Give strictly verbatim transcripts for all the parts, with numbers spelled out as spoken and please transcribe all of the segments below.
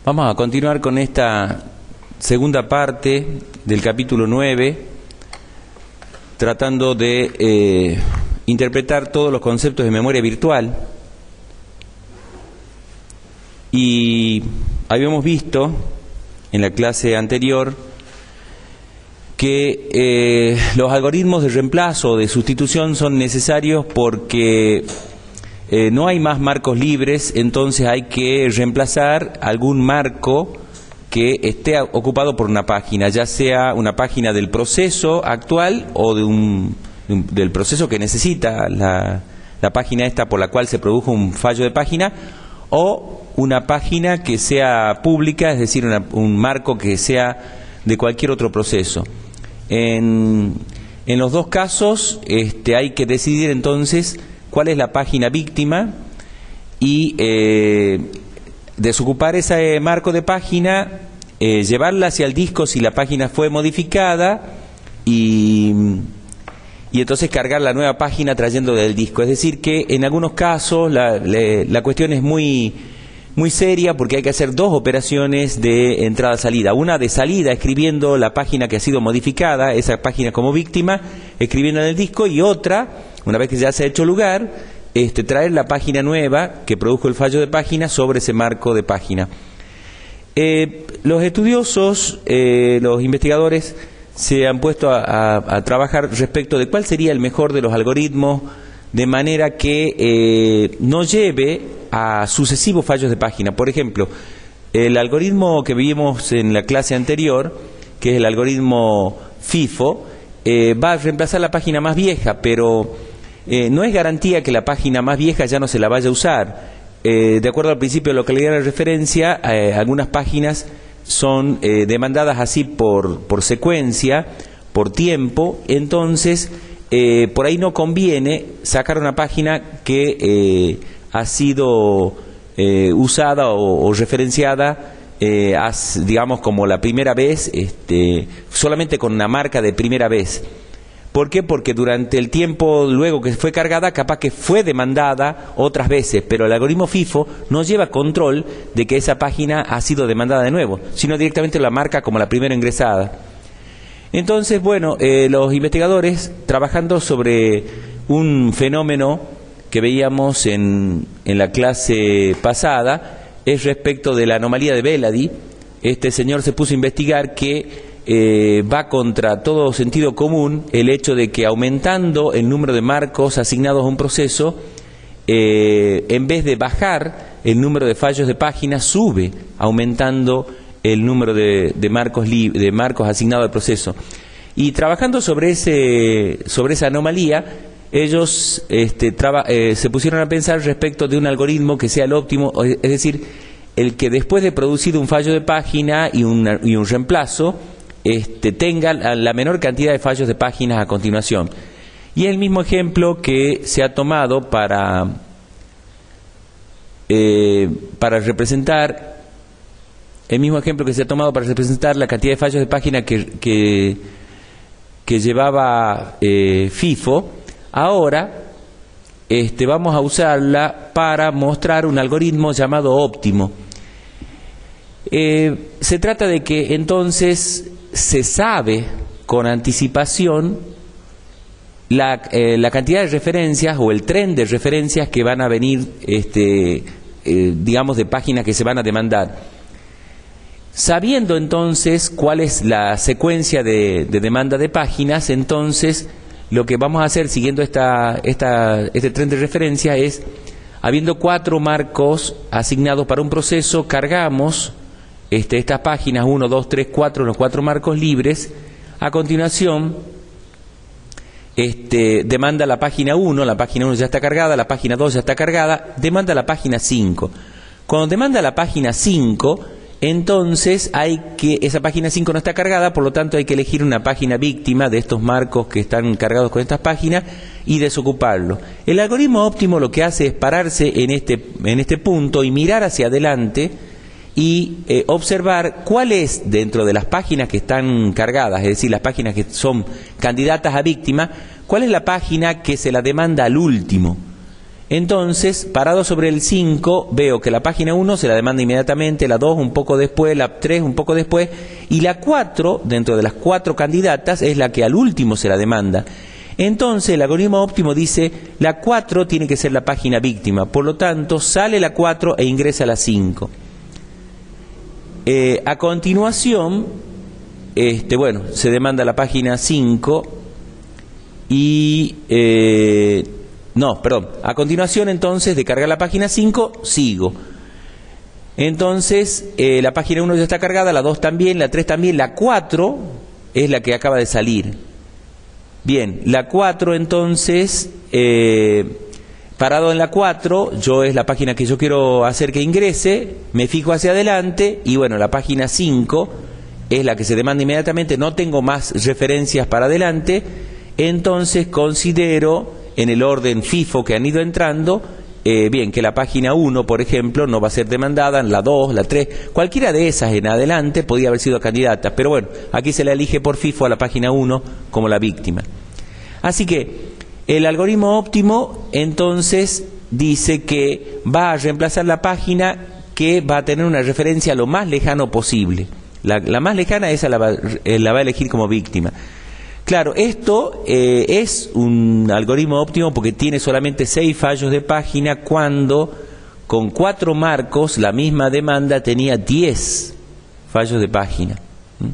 Vamos a continuar con esta segunda parte del capítulo nueve, tratando de eh, interpretar todos los conceptos de memoria virtual. Y habíamos visto en la clase anterior que eh, los algoritmos de reemplazo o de sustitución son necesarios porque eh, no hay más marcos libres, entonces hay que reemplazar algún marco que esté ocupado por una página, ya sea una página del proceso actual o de un, de un, del proceso que necesita la, la página esta por la cual se produjo un fallo de página, o una página que sea pública, es decir, una, un marco que sea de cualquier otro proceso. En, en los dos casos este, hay que decidir entonces cuál es la página víctima y eh, desocupar ese marco de página, eh, llevarla hacia el disco si la página fue modificada y, y entonces cargar la nueva página trayendo del disco. Es decir que en algunos casos la, la, la cuestión es muy... muy seria porque hay que hacer dos operaciones de entrada-salida. Una de salida, escribiendo la página que ha sido modificada, esa página como víctima, escribiendo en el disco, y otra, una vez que ya se ha hecho lugar, este, traer la página nueva que produjo el fallo de página sobre ese marco de página. Eh, los estudiosos, eh, los investigadores, se han puesto a, a, a trabajar respecto de cuál sería el mejor de los algoritmos, de manera que eh, no lleve a sucesivos fallos de página. Por ejemplo, el algoritmo que vimos en la clase anterior, que es el algoritmo FIFO, eh, va a reemplazar la página más vieja, pero eh, no es garantía que la página más vieja ya no se la vaya a usar. Eh, de acuerdo al principio de localidad de referencia, eh, algunas páginas son eh, demandadas así por, por secuencia, por tiempo, entonces eh, por ahí no conviene sacar una página que eh, ha sido eh, usada o, o referenciada, eh, as, digamos, como la primera vez, este, solamente con una marca de primera vez. ¿Por qué? Porque durante el tiempo luego que fue cargada, capaz que fue demandada otras veces, pero el algoritmo FIFO no lleva control de que esa página ha sido demandada de nuevo, sino directamente la marca como la primera ingresada. Entonces, bueno, eh, los investigadores, trabajando sobre un fenómeno que veíamos en, en la clase pasada, es respecto de la anomalía de Belady. Este señor se puso a investigar que eh, va contra todo sentido común el hecho de que aumentando el número de marcos asignados a un proceso, eh, en vez de bajar el número de fallos de página, sube aumentando el número de, de, marcos, de marcos asignados al proceso. Y trabajando sobre, ese, sobre esa anomalía, ellos este, traba, eh, se pusieron a pensar respecto de un algoritmo que sea el óptimo, es decir, el que después de producido un fallo de página y, una, y un reemplazo, este, tenga la, la menor cantidad de fallos de páginas a continuación. Y el mismo ejemplo que se ha tomado para, eh, para representar, el mismo ejemplo que se ha tomado para representar la cantidad de fallos de página que, que, que llevaba eh, FIFO. Ahora este, vamos a usarla para mostrar un algoritmo llamado óptimo. Eh, se trata de que entonces se sabe con anticipación la, eh, la cantidad de referencias o el tren de referencias que van a venir, este, eh, digamos, de páginas que se van a demandar. Sabiendo entonces cuál es la secuencia de, de demanda de páginas, entonces lo que vamos a hacer siguiendo esta, esta, este tren de referencia es, habiendo cuatro marcos asignados para un proceso, cargamos este, estas páginas, uno, dos, tres, cuatro, los cuatro marcos libres. A continuación, este, demanda la página uno, la página uno ya está cargada, la página dos ya está cargada, demanda la página cinco. Cuando demanda la página cinco, entonces hay que, esa página cinco no está cargada, por lo tanto hay que elegir una página víctima de estos marcos que están cargados con estas páginas y desocuparlo. El algoritmo óptimo lo que hace es pararse en este, en este punto y mirar hacia adelante y eh, observar cuál es, dentro de las páginas que están cargadas, es decir, las páginas que son candidatas a víctima, cuál es la página que se la demanda al último. Entonces, parado sobre el cinco, veo que la página uno se la demanda inmediatamente, la dos un poco después, la tres un poco después, y la cuatro, dentro de las cuatro candidatas, es la que al último se la demanda. Entonces, el algoritmo óptimo dice, la cuatro tiene que ser la página víctima, por lo tanto, sale la cuatro e ingresa la cinco. Eh, a continuación, este, bueno, se demanda la página cinco y... Eh, no, perdón. A continuación, entonces, de cargar la página cinco, sigo. Entonces, eh, la página uno ya está cargada, la dos también, la tres también, la cuatro es la que acaba de salir. Bien, la cuatro, entonces, eh, parado en la cuatro, yo es la página que yo quiero hacer que ingrese, me fijo hacia adelante y, bueno, la página cinco es la que se demanda inmediatamente, no tengo más referencias para adelante, entonces considero... en el orden FIFO que han ido entrando, eh, bien, que la página uno, por ejemplo, no va a ser demandada, la dos, la tres, cualquiera de esas en adelante podía haber sido candidata, pero bueno, aquí se le elige por FIFO a la página uno como la víctima. Así que el algoritmo óptimo, entonces, dice que va a reemplazar la página que va a tener una referencia lo más lejano posible. La, la más lejana, esa la va, eh, la va a elegir como víctima. Claro, esto eh, es un algoritmo óptimo porque tiene solamente seis fallos de página cuando con cuatro marcos la misma demanda tenía diez fallos de página. ¿Mm?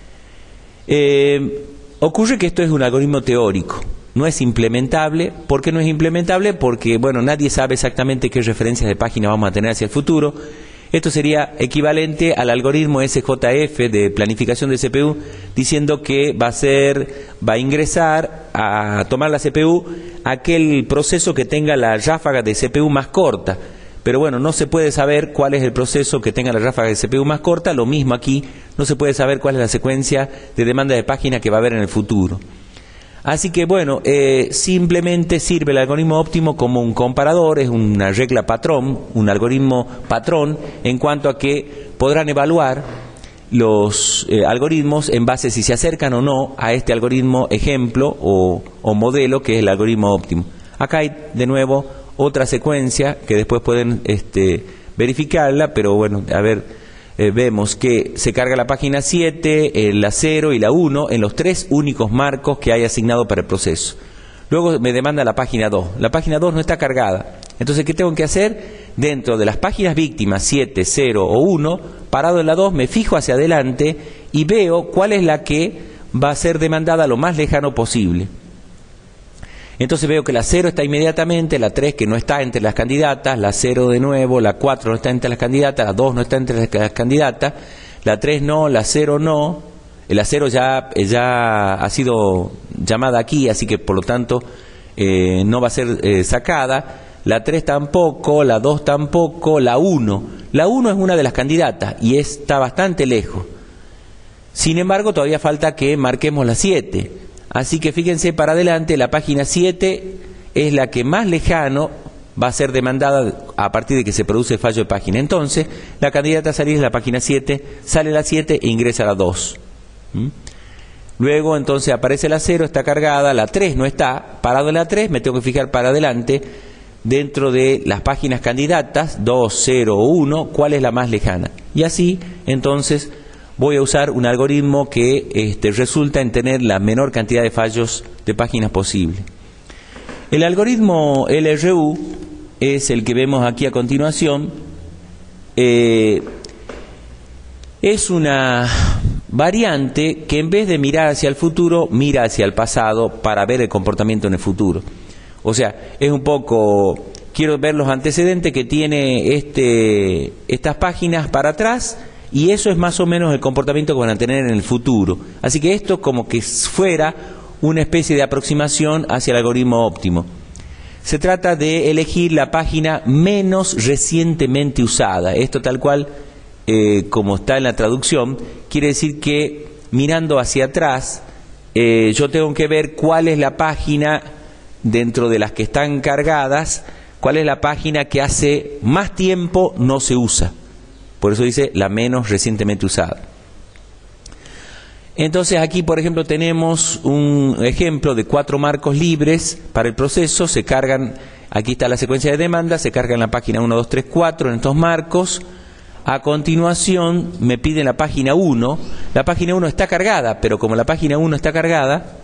Eh, ocurre que esto es un algoritmo teórico, no es implementable. ¿Por qué no es implementable? Porque, bueno, nadie sabe exactamente qué referencias de página vamos a tener hacia el futuro. Esto sería equivalente al algoritmo S J F de planificación de C P U, diciendo que va a ser, va a ingresar a tomar la C P U aquel proceso que tenga la ráfaga de C P U más corta. Pero bueno, no se puede saber cuál es el proceso que tenga la ráfaga de C P U más corta, lo mismo aquí, no se puede saber cuál es la secuencia de demanda de página que va a haber en el futuro. Así que bueno, eh, simplemente sirve el algoritmo óptimo como un comparador, es una regla patrón, un algoritmo patrón, en cuanto a que podrán evaluar los eh, algoritmos en base a si se acercan o no a este algoritmo ejemplo o, o modelo que es el algoritmo óptimo. Acá hay de nuevo otra secuencia que después pueden este, verificarla, pero bueno, a ver... Eh, vemos que se carga la página siete, eh, la cero y la uno en los tres únicos marcos que hay asignado para el proceso. Luego me demanda la página dos. La página dos no está cargada. Entonces, ¿qué tengo que hacer? Dentro de las páginas víctimas siete, cero o uno, parado en la dos, me fijo hacia adelante y veo cuál es la que va a ser demandada lo más lejano posible. Entonces veo que la cero está inmediatamente, la tres que no está entre las candidatas, la cero de nuevo, la cuatro no está entre las candidatas, la dos no está entre las candidatas, la tres no, la cero no, la cero ya, ya ha sido llamada aquí, así que por lo tanto eh, no va a ser eh, sacada, la tres tampoco, la dos tampoco, la uno. La uno es una de las candidatas y está bastante lejos. Sin embargo, todavía falta que marquemos la siete. Así que fíjense para adelante, la página siete es la que más lejano va a ser demandada a partir de que se produce el fallo de página. Entonces, la candidata a salir es la página siete, sale la siete e ingresa la dos. ¿Mm? Luego, entonces, aparece la cero, está cargada, la tres no está, parado en la tres, me tengo que fijar para adelante, dentro de las páginas candidatas, dos, cero o uno, cuál es la más lejana. Y así, entonces... voy a usar un algoritmo que este, resulta en tener la menor cantidad de fallos de páginas posible. El algoritmo L R U es el que vemos aquí a continuación. Eh, es una variante que en vez de mirar hacia el futuro, mira hacia el pasado para ver el comportamiento en el futuro. O sea, es un poco... quiero ver los antecedentes que tiene este, estas páginas para atrás... y eso es más o menos el comportamiento que van a tener en el futuro. Así que esto como que fuera una especie de aproximación hacia el algoritmo óptimo. Se trata de elegir la página menos recientemente usada. Esto tal cual, eh, como está en la traducción, quiere decir que mirando hacia atrás, eh, yo tengo que ver cuál es la página dentro de las que están cargadas, cuál es la página que hace más tiempo no se usa. Por eso dice la menos recientemente usada. Entonces aquí, por ejemplo, tenemos un ejemplo de cuatro marcos libres para el proceso. Se cargan Aquí está la secuencia de demanda, se carga en la página uno, dos, tres, cuatro en estos marcos. A continuación me piden la página uno. La página uno está cargada, pero como la página uno está cargada,